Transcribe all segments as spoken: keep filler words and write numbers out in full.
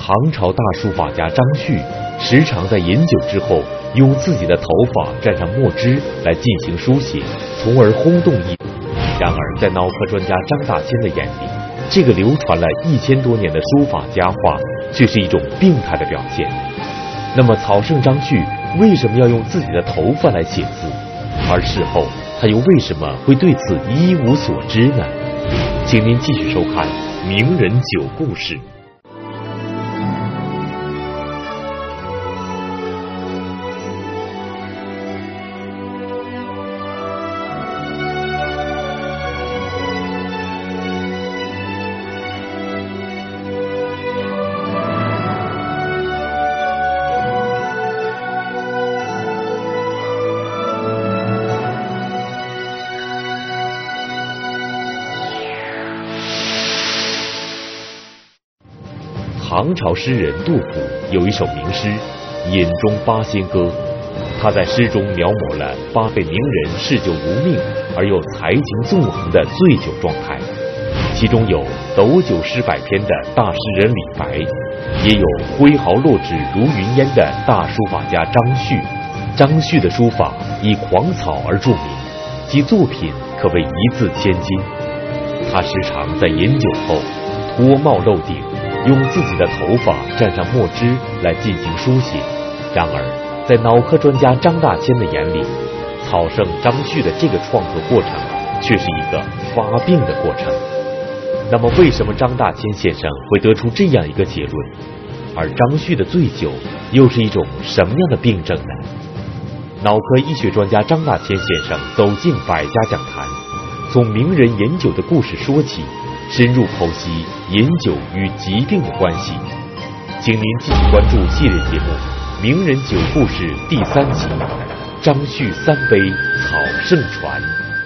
唐朝大书法家张旭时常在饮酒之后用自己的头发蘸上墨汁来进行书写，从而轰动一。然而，在脑科专家张大千的眼里，这个流传了一千多年的书法佳话却是一种病态的表现。那么，草圣张旭为什么要用自己的头发来写字？而事后他又为什么会对此一无所知呢？请您继续收看《名人酒故事》。唐朝诗人杜甫有一首名诗《饮中八仙歌》，他在诗中描摹了八位名人嗜酒如命而又才情纵横的醉酒状态，其中有斗酒诗百篇的大诗人李白，也有挥毫落纸如云烟的大书法家张旭。张旭的书法以狂草而著名，其作品可谓一字千金。他时常在饮酒后脱帽露顶，用自己的头发蘸上墨汁来进行书写。然而，在脑科专家张大千的眼里，草圣张旭的这个创作过程却是一个发病的过程。那么，为什么张大千先生会得出这样一个结论？而张旭的醉酒又是一种什么样的病症呢？脑科医学专家张大千先生走进百家讲坛，从名人饮酒的故事说起，深入剖析饮酒与疾病的关系。请您继续关注系列节目《名人酒故事》第三集《张旭三杯草圣传》。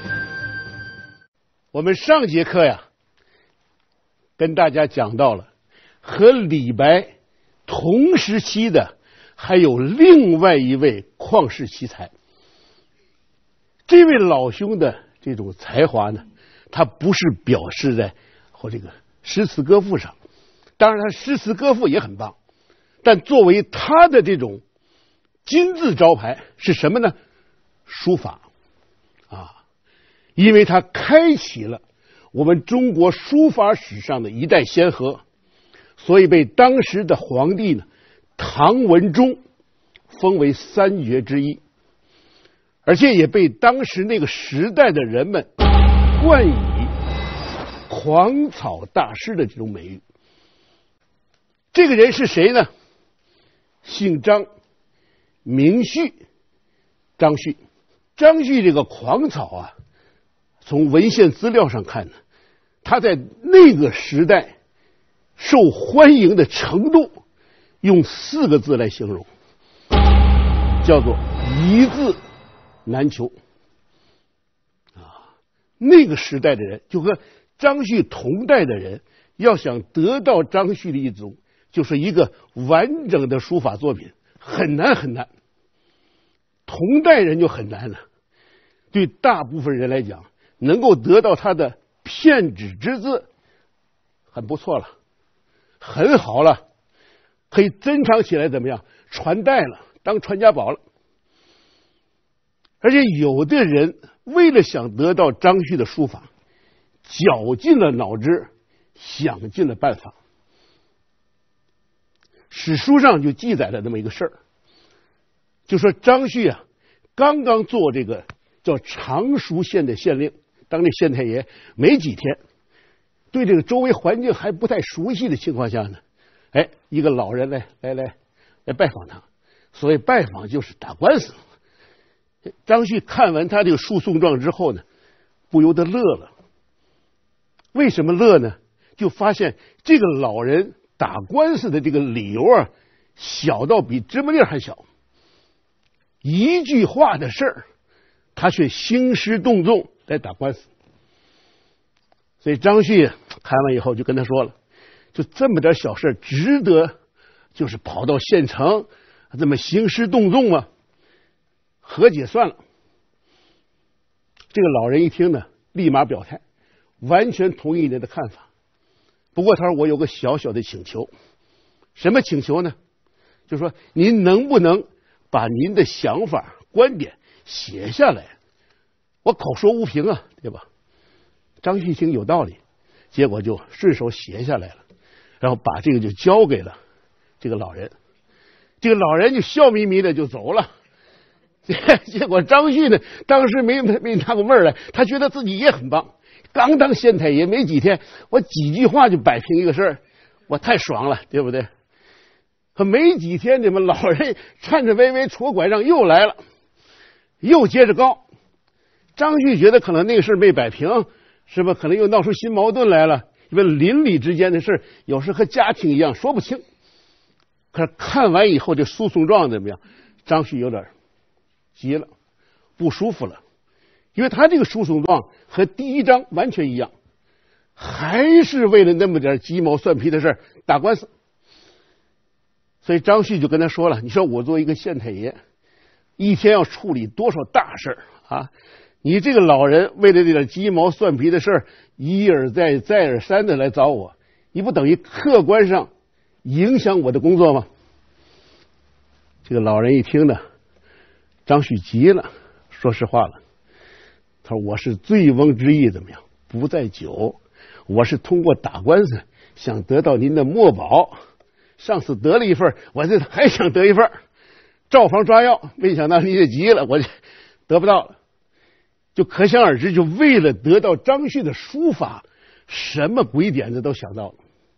我们上节课呀，跟大家讲到了和李白同时期的还有另外一位旷世奇才。这位老兄的这种才华呢，他不是表示在或这个诗词歌赋上，当然他诗词歌赋也很棒，但作为他的这种金字招牌是什么呢？书法啊，因为他开启了我们中国书法史上的一代先河，所以被当时的皇帝呢唐文宗封为三绝之一，而且也被当时那个时代的人们冠以狂草大师的这种美誉。这个人是谁呢？姓张，名旭，张旭。张旭这个狂草啊，从文献资料上看呢，他在那个时代受欢迎的程度，用四个字来形容，叫做一字难求啊。那个时代的人就和张旭同代的人，要想得到张旭的一种就是一个完整的书法作品，很难很难。同代人就很难了，对大部分人来讲，能够得到他的片纸之字，很不错了，很好了，可以珍藏起来，怎么样？传代了，当传家宝了。而且有的人为了想得到张旭的书法，绞尽了脑汁，想尽了办法。史书上就记载了这么一个事儿，就说张旭啊，刚刚做这个叫常熟县的县令，当这县太爷没几天，对这个周围环境还不太熟悉的情况下呢，哎，一个老人来来来来拜访他。所谓拜访就是打官司。张旭看完他这个诉讼状之后呢，不由得乐了。为什么乐呢？就发现这个老人打官司的这个理由啊，小到比芝麻粒还小。一句话的事儿，他却兴师动众来打官司。所以张旭看完以后就跟他说了，就这么点小事值得就是跑到县城这么兴师动众吗？和解算了。这个老人一听呢，立马表态，完全同意你的看法。不过他说我有个小小的请求， 什么请求呢？就说您能不能把您的想法、观点写下来？我口说无凭啊，对吧？张旭一听有道理，结果就顺手写下来了，然后把这个就交给了这个老人。这个老人就笑眯眯的就走了。结果张旭呢，当时没没拿过味儿来，他觉得自己也很棒。刚当县太爷没几天，我几句话就摆平一个事儿，我太爽了，对不对？可没几天，你们老人颤颤巍巍拄拐杖又来了，又接着告。张旭觉得可能那个事没摆平，是吧？可能又闹出新矛盾来了，因为邻里之间的事有时和家庭一样说不清。可是看完以后，这诉讼状怎么样？张旭有点急了，不舒服了，因为他这个诉讼状和第一章完全一样，还是为了那么点鸡毛蒜皮的事打官司。所以张旭就跟他说了：“你说我作为一个县太爷，一天要处理多少大事啊？你这个老人为了这点鸡毛蒜皮的事一而再再而三的来找我，你不等于客观上影响我的工作吗？”这个老人一听呢，张旭急了，说实话了，他说：“我是醉翁之意怎么样？不在酒，我是通过打官司想得到您的墨宝。上次得了一份，我这还想得一份，照房抓药，没想到你也急了，我就得不到了。”就可想而知，就为了得到张旭的书法，什么鬼点子都想到了。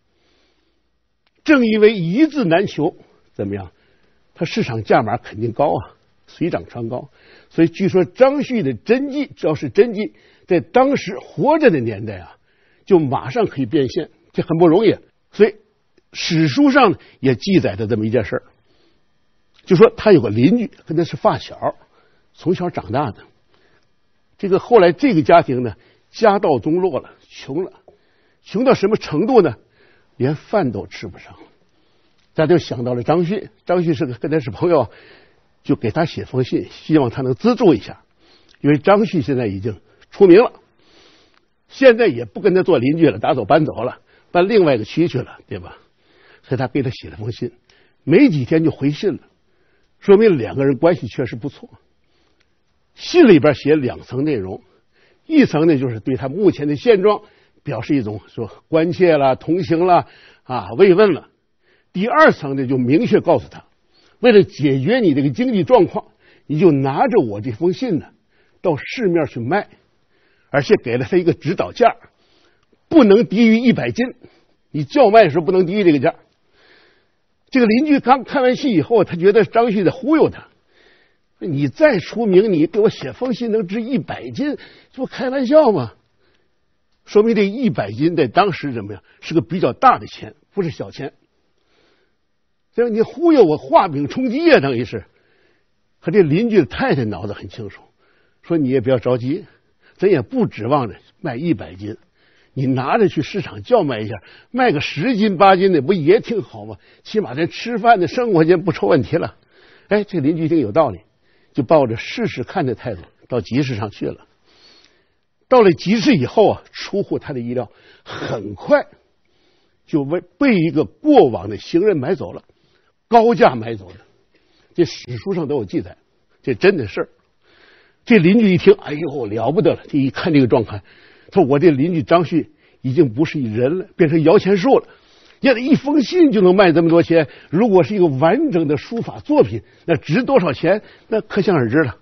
正因为一字难求，怎么样？他市场价码肯定高啊，水涨船高。所以据说张旭的真迹，只要是真迹，在当时活着的年代啊，就马上可以变现，这很不容易。所以史书上也记载着这么一件事儿，就说他有个邻居跟他是发小，从小长大的。这个后来这个家庭呢，家道中落了，穷了，穷到什么程度呢？连饭都吃不上。他就想到了张旭，张旭是个跟他是朋友，就给他写封信，希望他能资助一下。因为张旭现在已经出名了，现在也不跟他做邻居了，打走搬走了，搬另外一个区去了，对吧？所以他给他写了封信，没几天就回信了，说明两个人关系确实不错。信里边写两层内容，一层呢就是对他目前的现状表示一种说关切啦、同情啦、啊慰问了。第二层呢就明确告诉他，为了解决你这个经济状况，你就拿着我这封信呢到市面去卖，而且给了他一个指导价，不能低于一百斤，你叫卖的时候不能低于这个价。这个邻居刚看完信以后，他觉得张旭在忽悠他。你再出名，你给我写封信能值一百斤，这不开玩笑吗？说明这一百斤在当时怎么样，是个比较大的钱，不是小钱。这你忽悠我，画饼充饥啊，等于是。可这邻居的太太脑子很清楚，说你也不要着急，咱也不指望着卖一百斤，你拿着去市场叫卖一下，卖个十斤八斤的不也挺好吗？起码咱吃饭的生活间不成问题了。哎，这邻居一定有道理，就抱着试试看的态度到集市上去了。到了集市以后啊，出乎他的意料，很快就被被一个过往的行人买走了，高价买走的。这史书上都有记载，这真的事儿。这邻居一听，哎呦，了不得了！这一看这个状况，他说我这邻居张旭已经不是一人了，变成摇钱树了。要是一封信就能卖这么多钱，如果是一个完整的书法作品，那值多少钱？那可想而知了。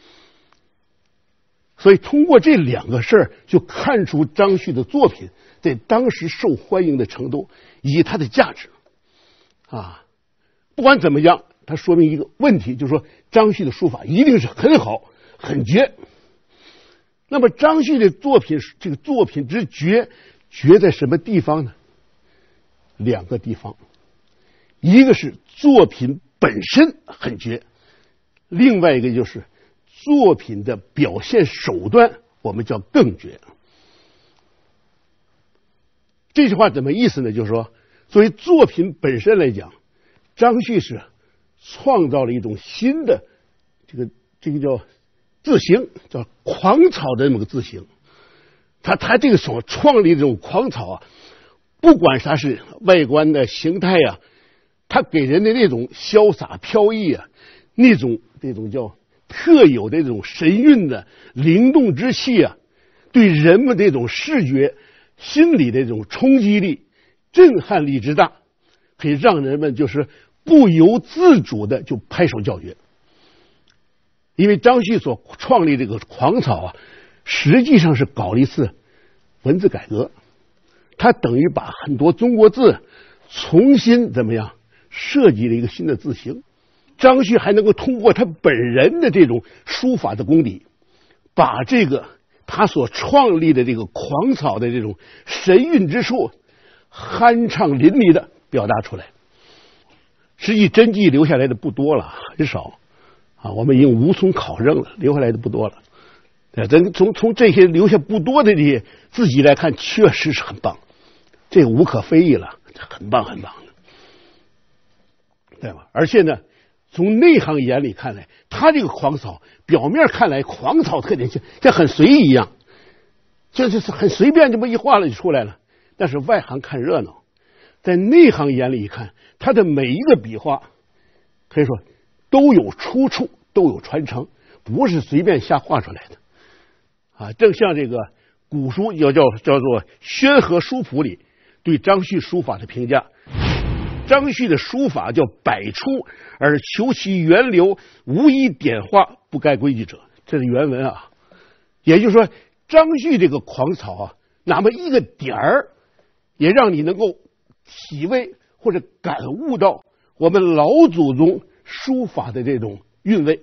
所以通过这两个事儿，就看出张旭的作品在当时受欢迎的程度以及它的价值啊。不管怎么样，它说明一个问题，就是说张旭的书法一定是很好很绝。那么张旭的作品，这个作品之绝，绝在什么地方呢？两个地方，一个是作品本身很绝，另外一个就是作品的表现手段，我们叫更绝。这句话怎么意思呢？就是说，作为作品本身来讲，张旭是创造了一种新的这个这个叫字形，叫狂草的这么个字形。他他这个所创立的这种狂草啊，不管它是外观的形态啊， 他给人的那种潇洒飘逸啊，那种那种叫特有的这种神韵的灵动之气啊，对人们这种视觉、心理的这种冲击力、震撼力之大，可以让人们就是不由自主的就拍手叫绝。因为张旭所创立这个狂草啊，实际上是搞了一次文字改革，他等于把很多中国字重新怎么样设计了一个新的字形。张旭还能够通过他本人的这种书法的功底，把这个他所创立的这个狂草的这种神韵之处酣畅淋漓的表达出来。实际真迹留下来的不多了，很少啊，我们已经无从考证了，留下来的不多了。咱从从这些留下不多的这些字迹来看，确实是很棒，这个无可非议了，很棒很棒的，对吧？而且呢，从内行眼里看来，他这个狂草表面看来狂草特点像像很随意一样，就是很随便这么一画了就出来了。但是外行看热闹，在内行眼里一看，他的每一个笔画可以说都有出处，都有传承，不是随便瞎画出来的啊。正像这个古书要叫叫做《宣和书谱》里对张旭书法的评价，张旭的书法叫百出而求其源流，无一点画不该规矩者，这是原文啊。也就是说，张旭这个狂草啊，哪怕一个点儿，也让你能够体味或者感悟到我们老祖宗书法的这种韵味。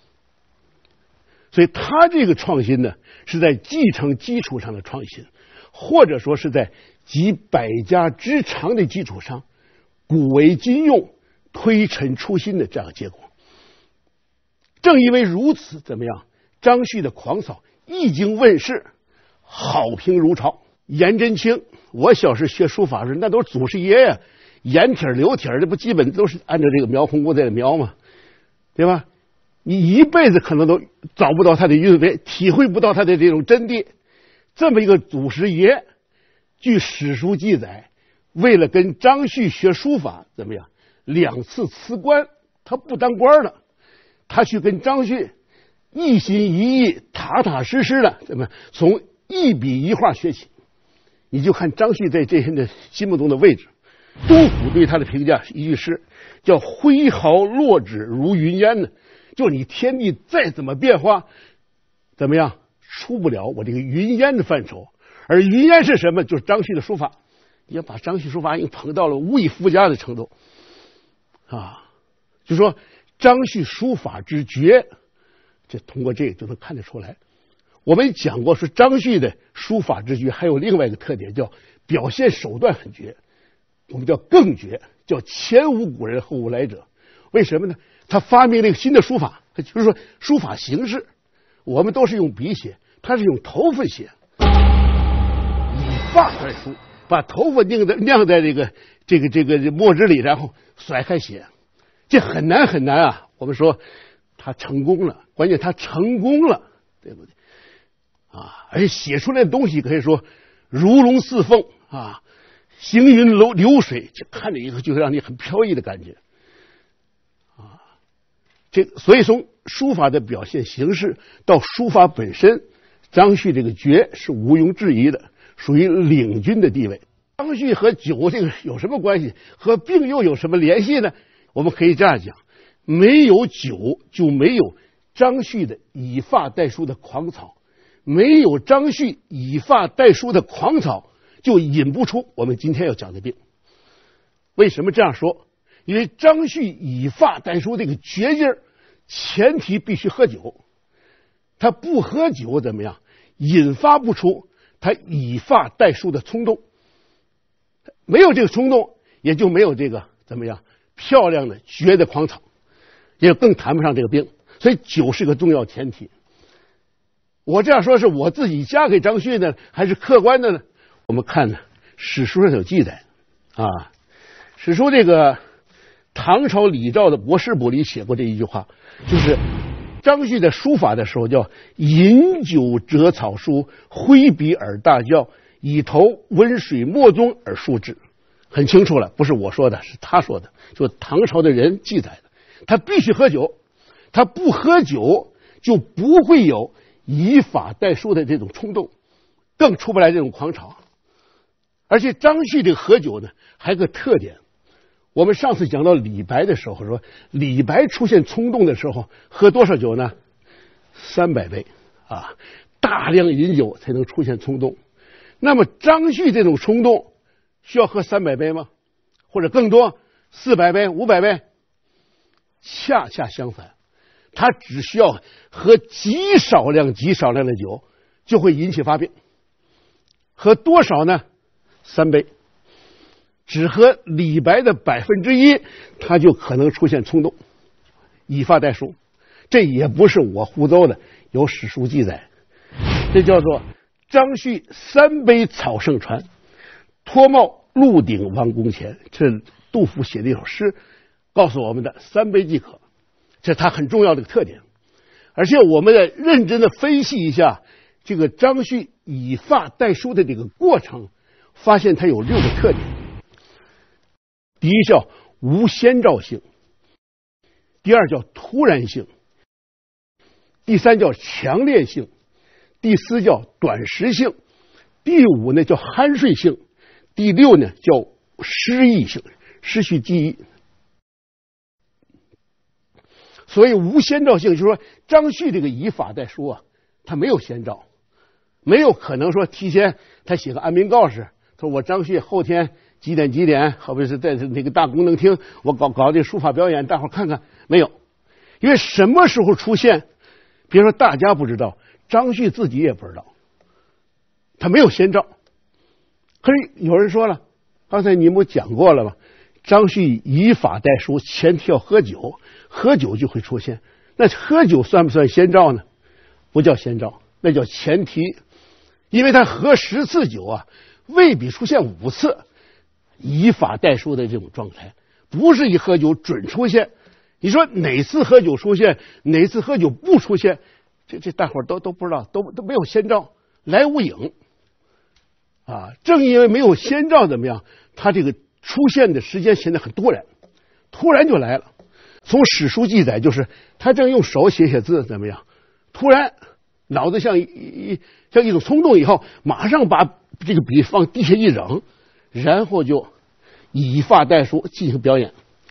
所以他这个创新呢，是在继承基础上的创新，或者说是在集百家之长的基础上古为今用，推陈出新的这样的结果。正因为如此，怎么样？张旭的狂草一经问世，好评如潮。颜真卿，我小时学书法时，那都是祖师爷呀，颜帖流帖，这不基本都是按照这个描红工在描吗？对吧？你一辈子可能都找不到他的韵味，体会不到他的这种真谛。这么一个祖师爷，据史书记载，为了跟张旭学书法，怎么样？两次辞官，他不当官了，他去跟张旭一心一意、踏踏实实的，怎么从一笔一画学起？你就看张旭在这些人的心目中的位置。杜甫对他的评价是一句诗，叫“挥毫落纸如云烟”呢。就你天地再怎么变化，怎么样出不了我这个云烟的范畴。而云烟是什么？就是张旭的书法。你要把张旭书法已经捧到了无以复加的程度啊！就说张旭书法之绝，这通过这个就能看得出来。我们讲过说张旭的书法之绝还有另外一个特点，叫表现手段很绝，我们叫更绝，叫前无古人后无来者。为什么呢？他发明了一个新的书法，就是说书法形式，我们都是用笔写，他是用头发写，以发代书，把头发拧在晾在这个这个这个墨汁里，然后甩开写，这很难很难啊。我们说他成功了，关键他成功了，对不对啊？而且写出来的东西可以说如龙似凤啊，行云流流水，就看着以后就让你很飘逸的感觉啊。这所以从书法的表现形式到书法本身，张旭这个绝是毋庸置疑的，属于领军的地位。张旭和酒这个有什么关系？和病又有什么联系呢？我们可以这样讲，没有酒就没有张旭的以发代书的狂草，没有张旭以发代书的狂草，就引不出我们今天要讲的病。为什么这样说？因为张旭以发代书这个绝劲儿，前提必须喝酒，他不喝酒怎么样？引发不出他以发代书的冲动，没有这个冲动，也就没有这个怎么样漂亮的绝的狂草，也更谈不上这个病。所以酒是个重要前提。我这样说是我自己加给张旭呢，还是客观的呢？我们看呢，史书上有记载啊，史书这个唐朝李肇的《博士谱》里写过这一句话，就是张旭在书法的时候叫饮酒折草书，挥笔而大教，以投温水墨中而书之很清楚了，不是我说的，是他说的，就唐朝的人记载的。他必须喝酒，他不喝酒就不会有以法代书的这种冲动，更出不来这种狂潮。而且张旭这个喝酒呢，还有个特点。我们上次讲到李白的时候说，李白出现冲动的时候喝多少酒呢？三百杯啊，大量饮酒才能出现冲动。那么张旭这种冲动需要喝三百杯吗？或者更多？四百杯、五百杯？恰恰相反，他只需要喝极少量、极少量的酒，就会引起发病。喝多少呢？三杯。只喝李白的百分之一，他就可能出现冲动，以发代书。这也不是我胡诌的，有史书记载。这叫做张旭三杯草盛传，脱帽鹿鼎王宫前。这是杜甫写的一首诗，告诉我们的三杯即可，这是他很重要的特点。而且我们再认真的分析一下这个张旭以发代书的这个过程，发现它有六个特点。第一叫无先兆性，第二叫突然性，第三叫强烈性，第四叫短时性，第五呢叫酣睡性，第六呢叫失忆性，失去记忆。所以无先兆性就是说，张旭这个以法代书啊，他没有先兆，没有可能说提前他写个安民告示，说我张旭后天几点几点，好比是在那个大功能厅，我搞搞这书法表演，大伙看看。没有，因为什么时候出现，别说大家不知道，张旭自己也不知道，他没有先兆。可是有人说了，刚才你们讲过了吧？张旭以法代书，前提要喝酒，喝酒就会出现。那喝酒算不算先兆呢？不叫先兆，那叫前提。因为他喝十次酒啊，未必出现五次以法代书的这种状态，不是一喝酒准出现。你说哪次喝酒出现，哪次喝酒不出现，这这大伙都都不知道，都都没有先兆，来无影啊。正因为没有先兆，怎么样？他这个出现的时间现在很突然，突然就来了。从史书记载，就是他正用手写写字，怎么样？突然脑子像一像一种冲动以后，马上把这个笔往地下一扔，然后就以发代书进行表演，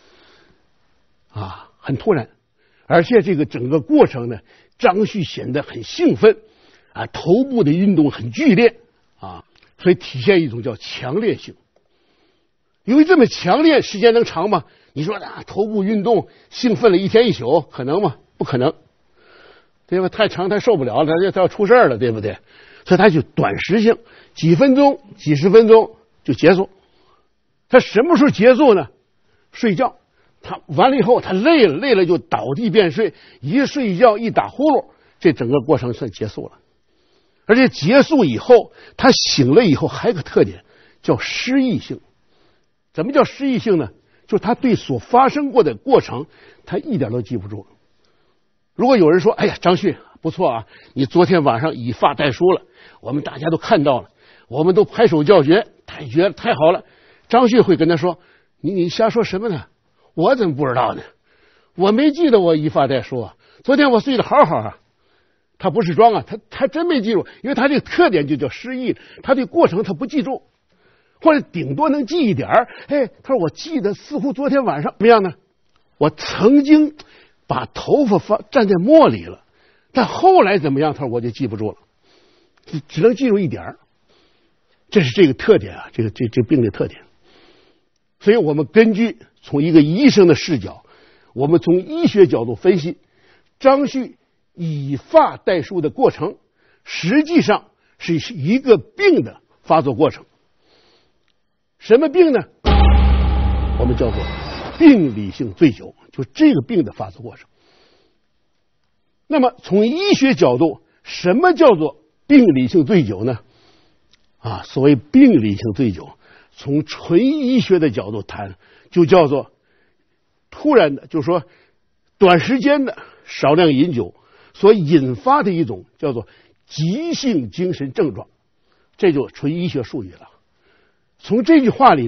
啊，很突然，而且这个整个过程呢，张旭显得很兴奋，啊，头部的运动很剧烈，啊，所以体现一种叫强烈性。由于这么强烈，时间能长吗？你说啊，头部运动兴奋了一天一宿，可能吗？不可能，对吧？太长他受不了了，他就他要出事了，对不对？所以他就短时性，几分钟、几十分钟就结束。他什么时候结束呢？睡觉。他完了以后，他累了，累了就倒地便睡，一睡觉一打呼噜，这整个过程算结束了。而且结束以后，他醒了以后还有个特点，叫失忆性。怎么叫失忆性呢？就是他对所发生过的过程，他一点都记不住。如果有人说：“哎呀，张旭不错啊，你昨天晚上以发代书了，我们大家都看到了，我们都拍手叫绝，太绝了，太好了。”张旭会跟他说：“你你瞎说什么呢？我怎么不知道呢？我没记得我以发代书啊，昨天我睡得好好啊。”他不是装啊，他他真没记住，因为他这个特点就叫失忆，他对过程他不记住。或者顶多能记一点儿，哎，他说我记得似乎昨天晚上怎么样呢？我曾经把头发放站在墨里了，但后来怎么样？他说我就记不住了，只能记住一点儿。这是这个特点啊，这个这这病的特点。所以我们根据从一个医生的视角，我们从医学角度分析张旭以发代书的过程，实际上是一个病的发作过程。什么病呢？我们叫做病理性醉酒，就这个病的发作过程。那么从医学角度，什么叫做病理性醉酒呢？啊，所谓病理性醉酒，从纯医学的角度谈，就叫做突然的，就是说短时间的少量饮酒所引发的一种叫做急性精神症状，这就纯医学术语了。从这句话里呢，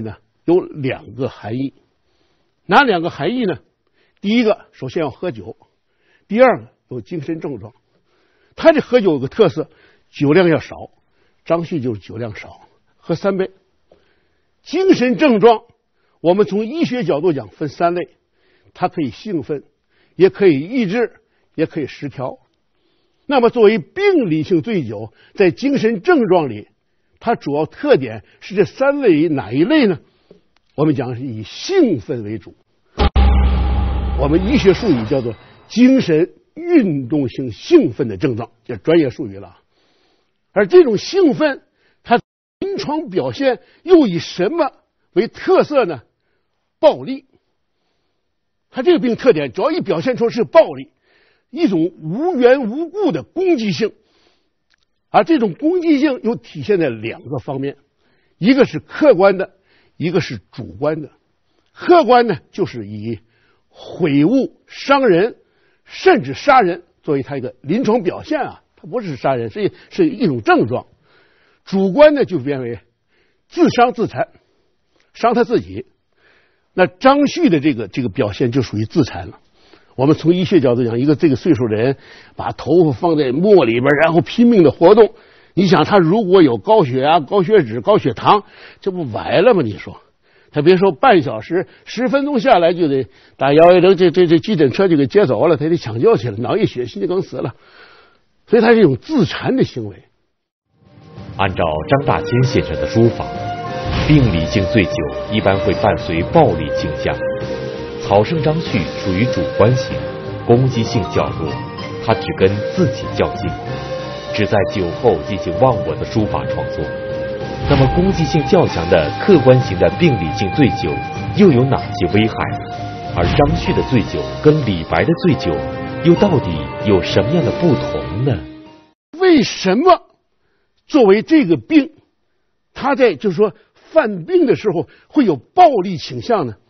有两个含义。哪两个含义呢？第一个，首先要喝酒；第二个，有精神症状。他这喝酒有个特色，酒量要少。张旭就是酒量少，喝三杯。精神症状，我们从医学角度讲分三类，它可以兴奋，也可以抑制，也可以失调。那么作为病理性醉酒，在精神症状里，它主要特点是这三类里哪一类呢？我们讲是以兴奋为主，我们医学术语叫做精神运动性兴奋的症状，这专业术语了。而这种兴奋，它临床表现又以什么为特色呢？暴力。它这个病特点主要一表现出是暴力，一种无缘无故的攻击性。而这种攻击性又体现在两个方面，一个是客观的，一个是主观的。客观呢，就是以毁物、伤人，甚至杀人作为它一个临床表现啊，它不是杀人，是是一种症状。主观呢，就变为自伤自残，伤他自己。那张旭的这个这个表现就属于自残了。我们从医学角度讲，一个这个岁数的人把头发放在墨里边，然后拼命的活动，你想他如果有高血压、高血脂、高血糖，这不完了吗？你说他别说半小时，十分钟下来就得打幺幺零，这这这急诊车就给接走了，他得抢救去了，脑溢血、心肌梗死了。所以他这种自残的行为。 按照张大千先生的说法，病理性醉酒一般会伴随暴力倾向。草生张旭属于主观型，攻击性较弱，他只跟自己较劲，只在酒后进行忘我的书法创作。那么攻击性较强的客观型的病理性醉酒又有哪些危害呢？而张旭的醉酒跟李白的醉酒又到底有什么样的不同呢？ 为什么作为这个病，他在就是说犯病的时候会有暴力倾向呢？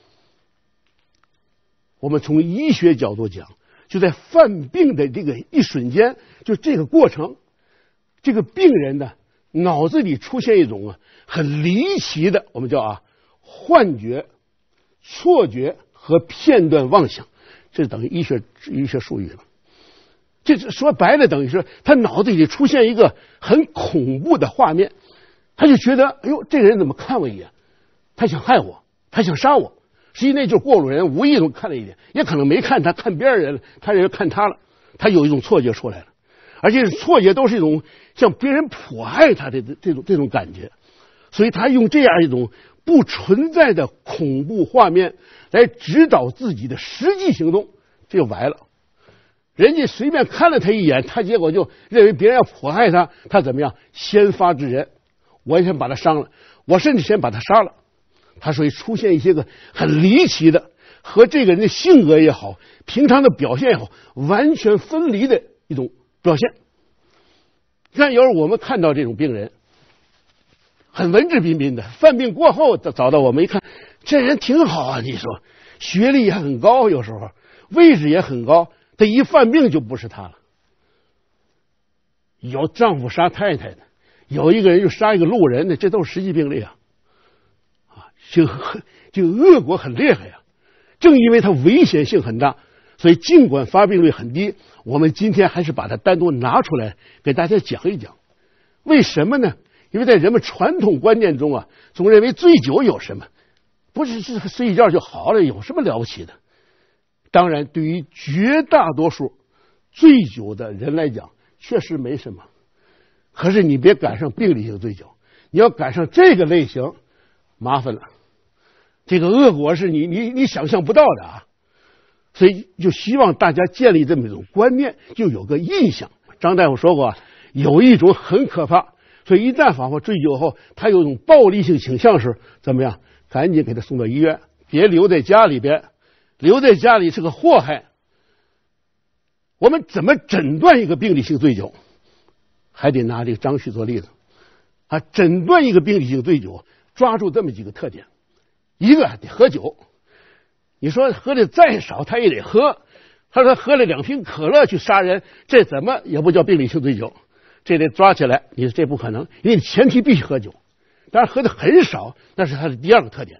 我们从医学角度讲，就在犯病的这个一瞬间，就这个过程，这个病人呢脑子里出现一种啊很离奇的，我们叫啊幻觉、错觉和片段妄想，这等于医学医学术语了。这说白了，等于是他脑子里出现一个很恐怖的画面，他就觉得，哎呦，这个人怎么看我一眼？他想害我，他想杀我。实际那就是过路人无意中看了一眼，也可能没看他，看别人了，他人看他了，他有一种错觉出来了，而且错觉都是一种像别人迫害他的这种这种感觉，所以他用这样一种不存在的恐怖画面来指导自己的实际行动，这就完了。人家随便看了他一眼，他结果就认为别人要迫害他，他怎么样？先发制人，我先把他伤了，我甚至先把他杀了。他所以出现一些个很离奇的，和这个人的性格也好，平常的表现也好，完全分离的一种表现。你看，有时候我们看到这种病人，很文质彬彬的，犯病过后找到我们一看，这人挺好啊，你说学历也很高，有时候位置也很高，他一犯病就不是他了。有丈夫杀太太的，有一个人就杀一个路人的，这都是实际病例啊。就就恶果很厉害呀、啊，正因为它危险性很大，所以尽管发病率很低，我们今天还是把它单独拿出来给大家讲一讲。为什么呢？因为在人们传统观念中啊，总认为醉酒有什么？不是是睡一觉就好了，有什么了不起的？当然，对于绝大多数醉酒的人来讲，确实没什么。可是你别赶上病理性醉酒，你要赶上这个类型，麻烦了。这个恶果是你你你想象不到的啊！所以就希望大家建立这么一种观念，就有个印象。张大夫说过，有一种很可怕，所以一旦仿佛醉酒后，他有一种暴力性倾向时，怎么样？赶紧给他送到医院，别留在家里边，留在家里是个祸害。我们怎么诊断一个病理性醉酒？还得拿这个张旭做例子啊！诊断一个病理性醉酒，抓住这么几个特点。一个得喝酒，你说喝的再少他也得喝。他说喝了两瓶可乐去杀人，这怎么也不叫病理性醉酒，这得抓起来。你说这不可能，因为前提必须喝酒。当然喝的很少，那是他的第二个特点。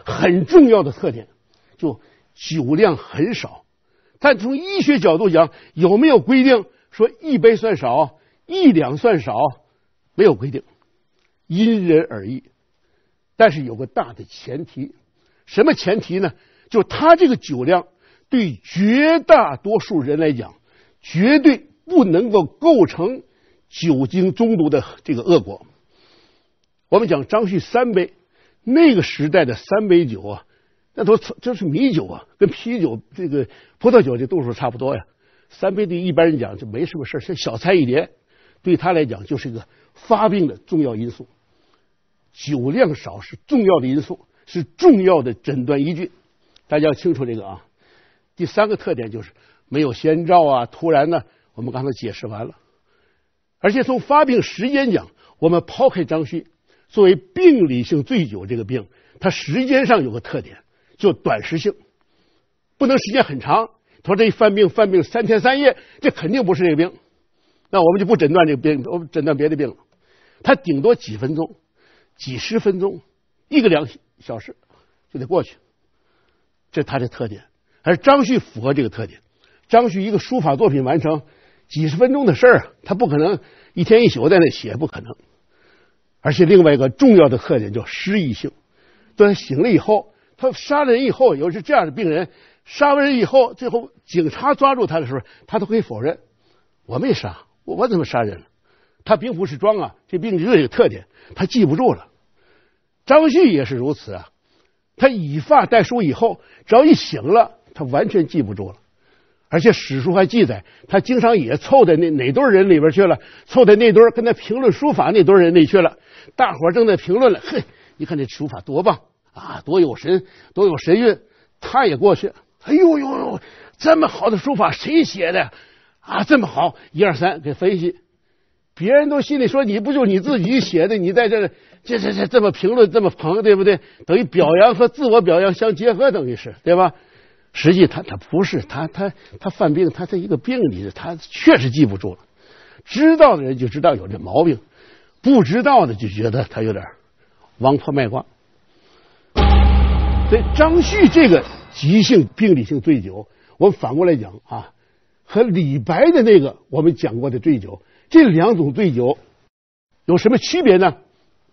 很重要的特点，就酒量很少。但从医学角度讲，有没有规定说一杯算少，一两算少？没有规定，因人而异。但是有个大的前提，什么前提呢？就他这个酒量对绝大多数人来讲，绝对不能够构成酒精中毒的这个恶果。我们讲张旭三杯，那个时代的三杯酒啊，那都这是米酒啊，跟啤酒这个葡萄酒这度数差不多呀。三杯对一般人讲就没什么事，像小菜一碟，对他来讲就是一个发病的重要因素。酒量少是重要的因素，是重要的诊断依据，大家要清楚这个啊。第三个特点就是没有先兆啊，突然呢，我们刚才解释完了。而且从发病时间讲，我们抛开张旭作为病理性醉酒这个病，它时间上有个特点，就短时性，不能时间很长。他说这一犯病犯病三天三夜，这肯定不是这个病，那我们就不诊断这个病，我们诊断别的病了。他顶多几分钟、几十分钟、一个两小时就得过去，这是他的特点。而张旭符合这个特点，张旭一个书法作品完成几十分钟的事儿，他不可能一天一宿在那写，不可能。而且另外一个重要的特点叫失忆性，当他醒了以后，他杀了人以后，有是这样的病人，杀完人以后，最后警察抓住他的时候，他都可以否认，我没杀，我我怎么杀人了？他并不是装啊，这病就有特点，他记不住了。张旭也是如此啊，他以发代书以后，只要一醒了，他完全记不住了。而且史书还记载，他经常也凑在那哪堆人里边去了，凑在那堆跟他评论书法那堆人里去了。大伙正在评论了，嘿，你看这书法多棒啊，多有神，多有神韵。他也过去，哎呦呦呦，这么好的书法谁写的啊？这么好，一二三给分析。别人都心里说，你不就你自己写的？你在这这这这这么评论，这么捧，对不对？等于表扬和自我表扬相结合，等于是，对吧？实际他他不是，他他他犯病，他在一个病里，他确实记不住了。知道的人就知道有这毛病，不知道的就觉得他有点王婆卖瓜。所以张旭这个急性病理性醉酒，我们反过来讲啊，和李白的那个我们讲过的醉酒，这两种醉酒有什么区别呢？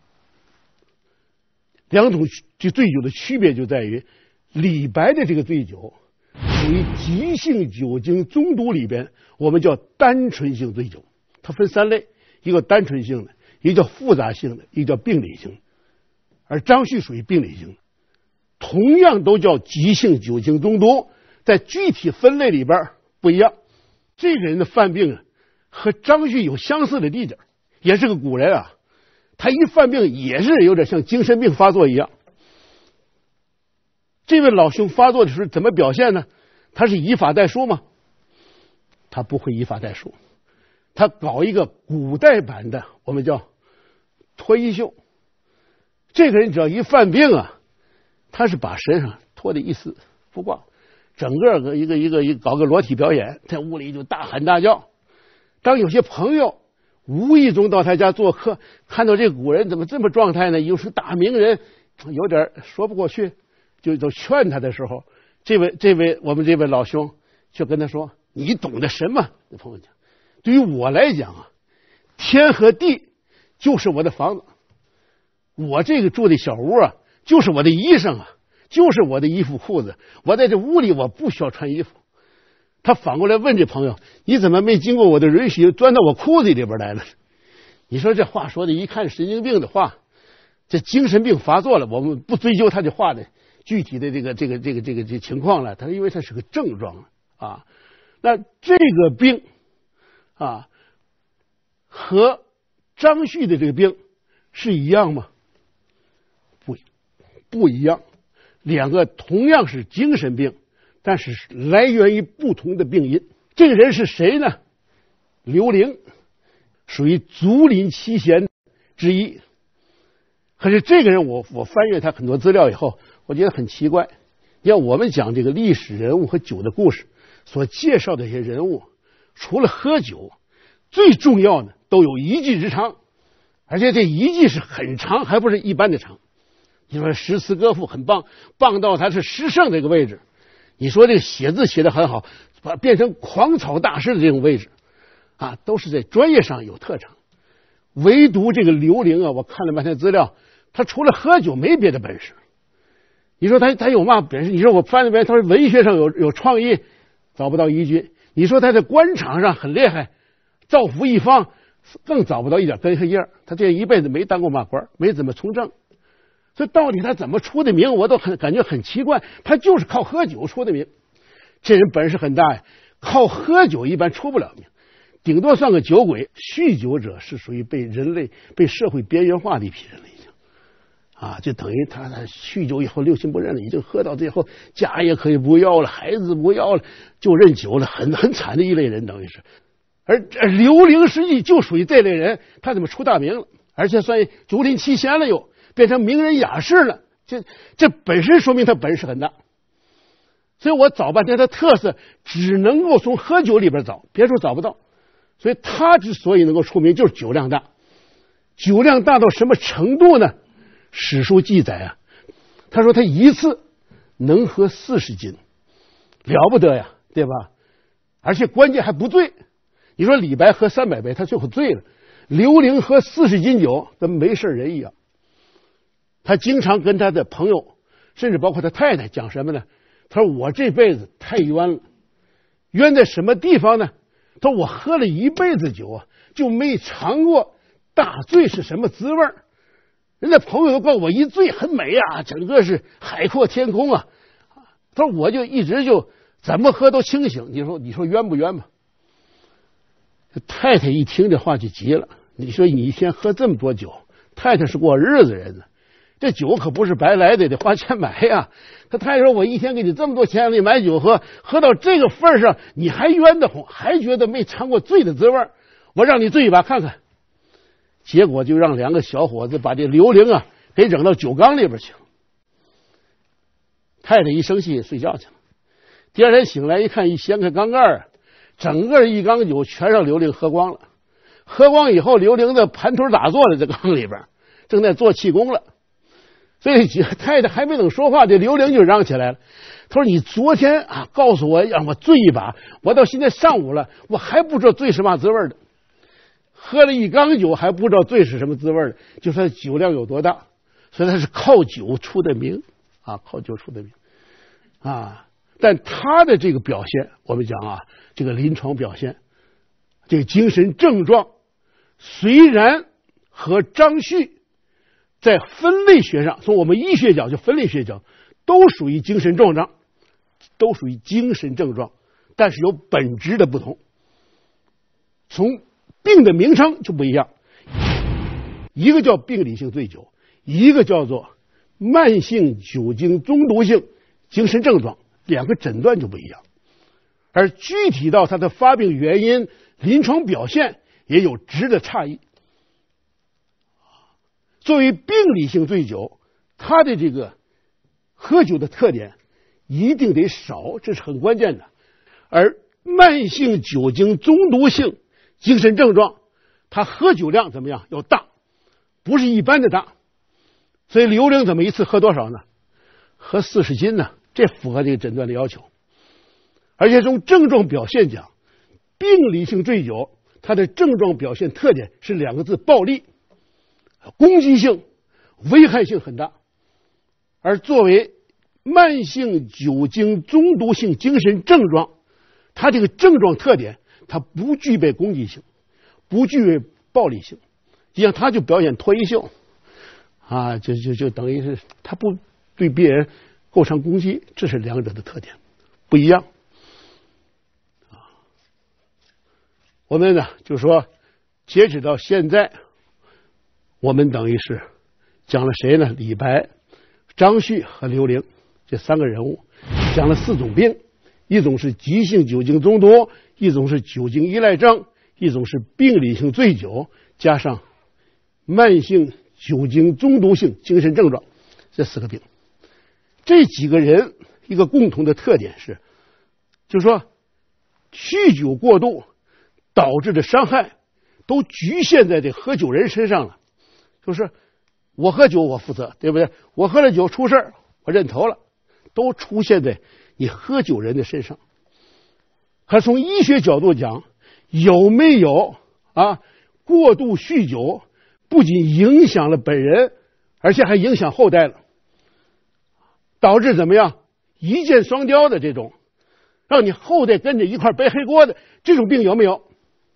两种这醉酒的区别就在于，李白的这个醉酒属于急性酒精中毒里边，我们叫单纯性醉酒，它分三类，一个单纯性的，一个叫复杂性的，一个叫病理性的。而张旭属于病理性的，同样都叫急性酒精中毒，在具体分类里边不一样。这个人的犯病啊，和张旭有相似的地点，也是个古人啊，他一犯病也是有点像精神病发作一样。这位老兄发作的时候怎么表现呢？他是以法代书吗？他不会以法代书，他搞一个古代版的我们叫脱衣秀。这个人只要一犯病啊，他是把身上脱得一丝不挂，整个个一个一个一个搞个裸体表演，在屋里就大喊大叫。当有些朋友无意中到他家做客，看到这古人怎么这么状态呢？又是大名人，有点说不过去，就就劝他的时候，这位这位我们这位老兄就跟他说：“你懂得什么？”那朋友讲：“对于我来讲啊，天和地就是我的房子，我这个住的小屋啊，就是我的衣裳啊，就是我的衣服裤子。我在这屋里，我不需要穿衣服。”他反过来问这朋友：“你怎么没经过我的允许钻到我裤子里边来了？”你说这话说的一看神经病的话，这精神病发作了，我们不追究他这话的具体的这个这个这个这个这情况了，他因为他是个症状啊。那这个病啊和张旭的这个病是一样吗？不不一样，两个同样是精神病，但是来源于不同的病因。这个人是谁呢？刘伶，属于竹林七贤之一。可是这个人我我翻阅他很多资料以后，我觉得很奇怪。你看我们讲这个历史人物和酒的故事所介绍的一些人物，除了喝酒，最重要的都有一技之长，而且这一技是很长，还不是一般的长。 你说诗词歌赋很棒，棒到他是诗圣这个位置。你说这个写字写得很好，把变成狂草大师的这种位置啊，都是在专业上有特长。唯独这个刘伶啊，我看了半天资料，他除了喝酒没别的本事。你说他他有嘛本事？你说我翻了遍，他说文学上有有创意，找不到依据。你说他在官场上很厉害，造福一方，更找不到一点根和叶。他这一辈子没当过嘛官，没怎么从政。所以到底他怎么出的名，我都很感觉很奇怪。他就是靠喝酒出的名，这人本事很大呀。靠喝酒一般出不了名，顶多算个酒鬼。酗酒者是属于被人类、被社会边缘化的一批人了，已经啊，就等于他他酗酒以后六亲不认了，已经喝到最后家也可以不要了，孩子不要了，就认酒了，很很惨的一类人，等于是。而刘伶实际就属于这类人，他怎么出大名了？而且算竹林七贤了又。变成名人雅士了，这这本身说明他本事很大。所以我找半天他特色只能够从喝酒里边找，别处找不到。所以他之所以能够出名，就是酒量大。酒量大到什么程度呢？史书记载啊，他说他一次能喝四十斤，了不得呀，对吧？而且关键还不醉。你说李白喝三百杯，他最后醉了。刘伶喝四十斤酒，跟没事人一样。他经常跟他的朋友，甚至包括他太太讲什么呢？他说我这辈子太冤了，冤在什么地方呢？他说我喝了一辈子酒啊，就没尝过大醉是什么滋味。人家朋友都告诉我一醉很美啊，整个是海阔天空啊。他说我就一直就怎么喝都清醒。你说你说冤不冤吧？太太一听这话就急了。你说你一天喝这么多酒，太太是过日子人呢。这酒可不是白来的，得花钱买呀。他太太说：“我一天给你这么多钱，你买酒喝，喝到这个份上，你还冤得慌，还觉得没尝过醉的滋味。我让你醉一把看看。”结果就让两个小伙子把这刘伶啊给扔到酒缸里边去了。太太一生气睡觉去了。第二天醒来一看，一掀开缸盖，整个一缸酒全让刘伶喝光了。喝光以后，刘伶的盘腿打坐在这缸里边，正在做气功了。所以太太还没等说话，这刘伶就嚷起来了。他说：“你昨天啊告诉我让我醉一把，我到现在上午了，我还不知道醉是嘛滋味的。喝了一缸酒还不知道醉是什么滋味的，就说酒量有多大。所以他是靠酒出的名啊，靠酒出的名啊。但他的这个表现，我们讲啊，这个临床表现，这个精神症状，虽然和张旭在分类学上，从我们医学讲就分类学讲，都属于精神症状，都属于精神症状，但是有本质的不同。从病的名称就不一样，一个叫病理性醉酒，一个叫做慢性酒精中毒性精神症状，两个诊断就不一样。而具体到它的发病原因、临床表现也有质的差异。作为病理性醉酒，它的这个喝酒的特点一定得少，这是很关键的。而慢性酒精中毒性精神症状，它喝酒量怎么样？要大，不是一般的大。所以刘伶怎么一次喝多少呢？喝四十斤呢，这符合这个诊断的要求。而且从症状表现讲，病理性醉酒它的症状表现特点是两个字：暴力。攻击性、危害性很大。而作为慢性酒精中毒性精神症状，它这个症状特点，它不具备攻击性，不具备暴力性，就像它就表演脱衣秀啊，就就就等于是它不对别人构成攻击，这是两者的特点不一样。我们呢就说，截止到现在，我们等于是讲了谁呢？李白、张旭和刘伶这三个人物，讲了四种病，一种是急性酒精中毒，一种是酒精依赖症，一种是病理性醉酒，加上慢性酒精中毒性精神症状，这四个病。这几个人一个共同的特点是，就是说酗酒过度导致的伤害都局限在这喝酒人身上了。就是我喝酒我负责，对不对？我喝了酒出事儿，我认头了，都出现在你喝酒人的身上。可从医学角度讲，有没有啊过度酗酒，不仅影响了本人，而且还影响后代了，导致怎么样一箭双雕的这种，让你后代跟着一块背黑锅的这种病有没有？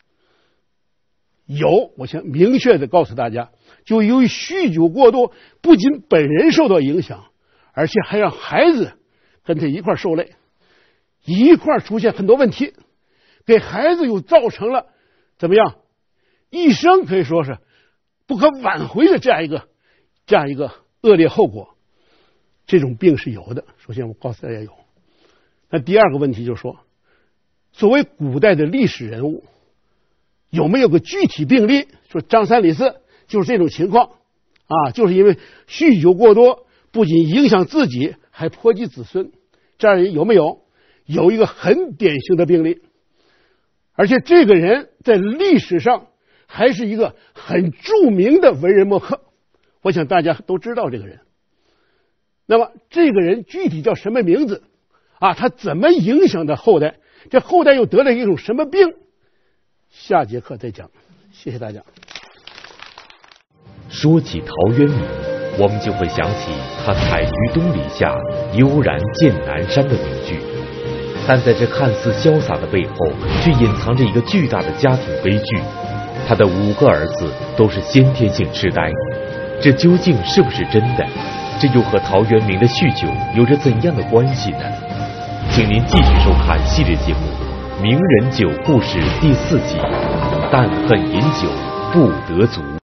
有，我想明确的告诉大家，就由于酗酒过度，不仅本人受到影响，而且还让孩子跟他一块受累，一块出现很多问题，给孩子又造成了怎么样一生可以说是不可挽回的这样一个这样一个恶劣后果。这种病是有的，首先我告诉大家有。那第二个问题就是说，作为古代的历史人物，有没有个具体病例？说张三李四就是这种情况啊，就是因为酗酒过多，不仅影响自己，还波及子孙。这样人有没有？有一个很典型的病例，而且这个人在历史上还是一个很著名的文人墨客，我想大家都知道这个人。那么这个人具体叫什么名字啊？他怎么影响的后代？这后代又得了一种什么病？下节课再讲。谢谢大家。 说起陶渊明，我们就会想起他采菊东篱下，悠然见南山的名句。但在这看似潇洒的背后，却隐藏着一个巨大的家庭悲剧。他的五个儿子都是先天性痴呆，这究竟是不是真的？这又和陶渊明的酗酒有着怎样的关系呢？请您继续收看系列节目《名人酒故事》第四集：但恨饮酒不得足。